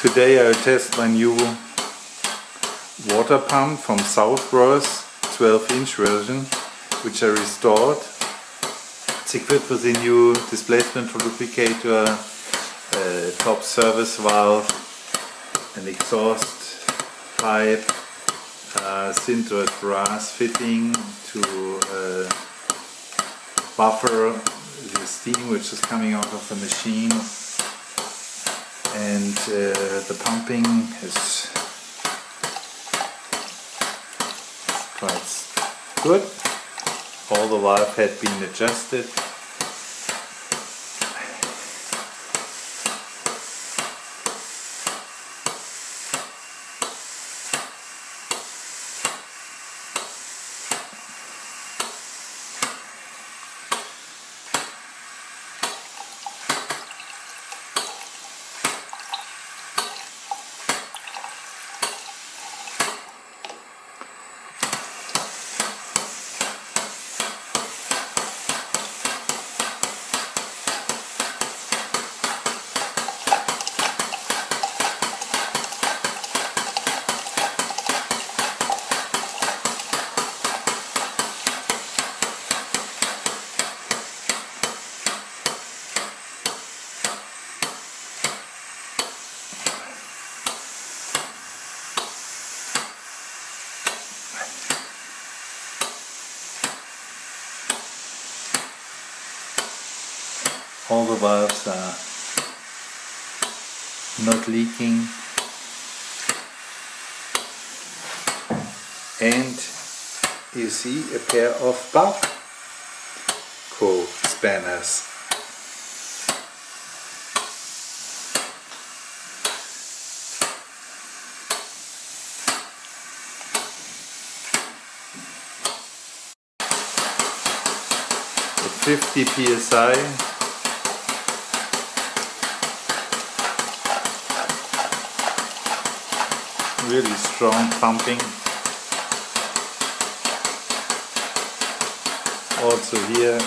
Today I will test my new water pump from Southworth 12-inch version, which I restored. It's equipped with a new displacement lubricator, top service valve, an exhaust pipe, sintered brass fitting to buffer the steam which is coming out of the machine, and the pumping is quite good. All the valve had been adjusted. All the valves are not leaking, and you see a pair of Barco spanners. At 50 psi. Really strong pumping. Also here